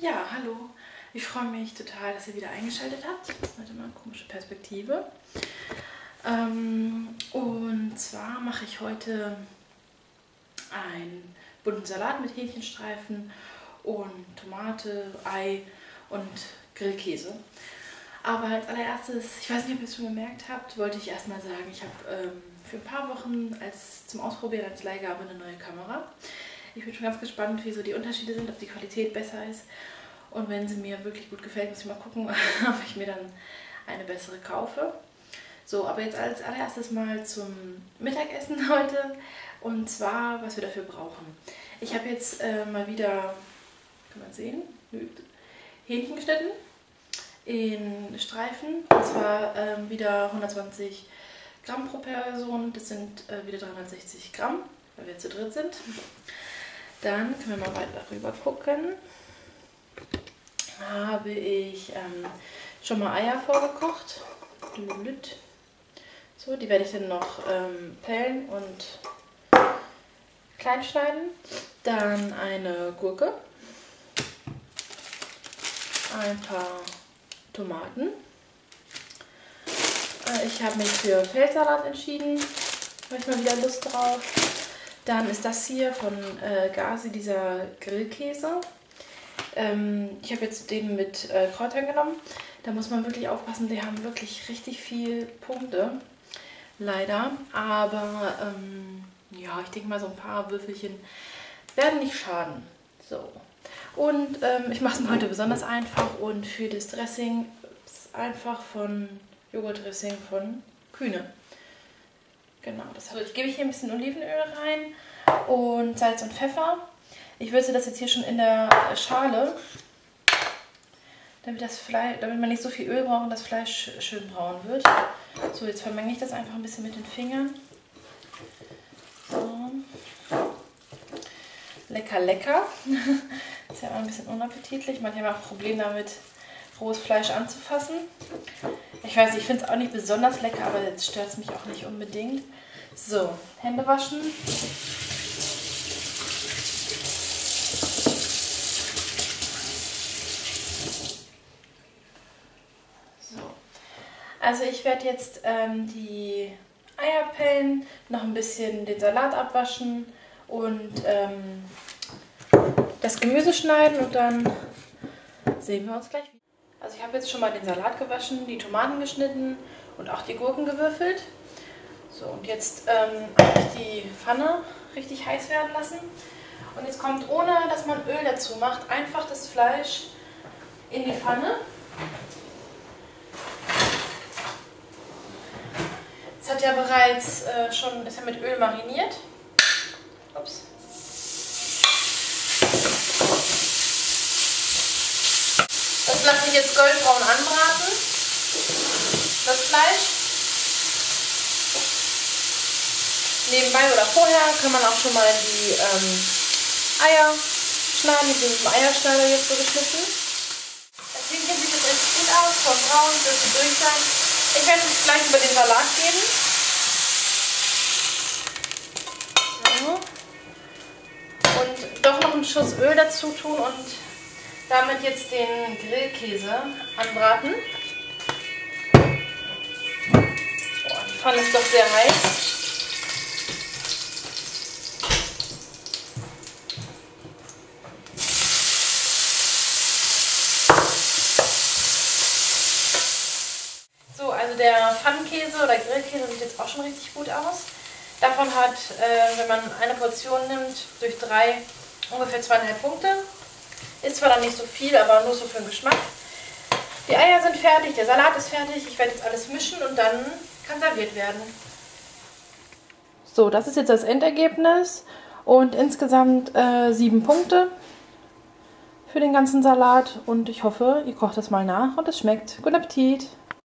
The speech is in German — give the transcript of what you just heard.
Ja, hallo. Ich freue mich total, dass ihr wieder eingeschaltet habt. Warte mal, komische Perspektive. Und zwar mache ich heute einen bunten Salat mit Hähnchenstreifen und Tomate, Ei und Grillkäse. Aber als allererstes, ich weiß nicht, ob ihr es schon gemerkt habt, wollte ich erstmal sagen, ich habe für ein paar Wochen zum Ausprobieren als Leihgabe eine neue Kamera. Ich bin schon ganz gespannt, wie so die Unterschiede sind, ob die Qualität besser ist. Und wenn sie mir wirklich gut gefällt, muss ich mal gucken, ob ich mir dann eine bessere kaufe. So, aber jetzt als allererstes mal zum Mittagessen heute. Und zwar, was wir dafür brauchen. Ich habe jetzt mal wieder, kann man sehen, Hähnchen geschnitten in Streifen. Und zwar wieder 120 Gramm pro Person. Das sind wieder 360 Gramm, weil wir zu dritt sind. Dann können wir mal weiter rüber gucken. Habe ich schon mal Eier vorgekocht. So, die werde ich dann noch pellen und klein schneiden. Dann eine Gurke, ein paar Tomaten. Ich habe mich für Feldsalat entschieden, habe ich mal wieder Lust drauf. Dann ist das hier von Gazi, dieser Grillkäse. Ich habe jetzt den mit Kräutern genommen. Da muss man wirklich aufpassen, die haben wirklich richtig viel Punkte. Leider. Aber ja, ich denke mal, so ein paar Würfelchen werden nicht schaden. So. Und ich mache es mir heute besonders einfach. Und für das Dressing ist einfach von Joghurtdressing von Kühne. Genau, das habe ich. Jetzt gebe ich hier ein bisschen Olivenöl rein und Salz und Pfeffer. Ich würze das jetzt hier schon in der Schale, damit man nicht so viel Öl braucht und das Fleisch schön braun wird. So, jetzt vermenge ich das einfach ein bisschen mit den Fingern. So. Lecker, lecker. Ist ja immer ein bisschen unappetitlich. Manche haben auch Probleme damit, rohes Fleisch anzufassen. Ich weiß nicht, ich finde es auch nicht besonders lecker, aber jetzt stört es mich auch nicht unbedingt. So, Hände waschen. So. Also ich werde jetzt die Eier pellen, noch ein bisschen den Salat abwaschen und das Gemüse schneiden und dann sehen wir uns gleich wieder. Also ich habe jetzt schon mal den Salat gewaschen, die Tomaten geschnitten und auch die Gurken gewürfelt. So, und jetzt habe ich die Pfanne richtig heiß werden lassen. Und jetzt kommt, ohne dass man Öl dazu macht, einfach das Fleisch in die Pfanne. Es hat ja bereits ist ja mit Öl mariniert. Ups. Das lasse ich jetzt goldbraun anbraten, das Fleisch. Nebenbei oder vorher kann man auch schon mal die Eier schneiden. Die sind mit dem Eierschneider jetzt so geschnitten. Das Hähnchen sieht jetzt echt gut aus, von braun, dürfte durch sein. Ich werde es gleich über den Salat geben. So. Und doch noch einen Schuss Öl dazu tun und damit jetzt den Grillkäse anbraten. Oh, die Pfanne ist doch sehr heiß. So, also der Pfannenkäse oder Grillkäse sieht jetzt auch schon richtig gut aus. Davon hat, wenn man eine Portion nimmt, durch 3 ungefähr 2,5 Punkte. Ist zwar dann nicht so viel, aber nur so für den Geschmack. Die Eier sind fertig, der Salat ist fertig. Ich werde jetzt alles mischen und dann kann serviert werden. So, das ist jetzt das Endergebnis und insgesamt 7 Punkte für den ganzen Salat. Und ich hoffe, ihr kocht das mal nach und es schmeckt. Guten Appetit!